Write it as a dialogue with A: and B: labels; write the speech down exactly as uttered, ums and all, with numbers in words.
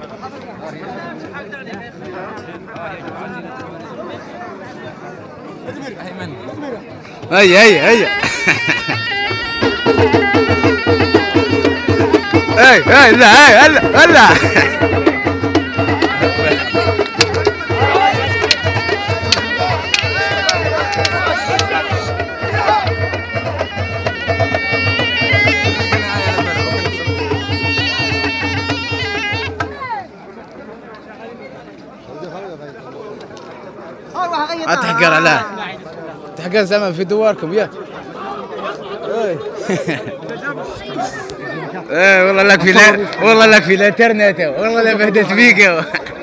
A: هيا هيا هيا هاي هاي لا هاي هلا هلا اتحقر عليه تحقر زمان في دواركم يا ايه والله لك في والله لك في الانترنت والله لا بهدت فيك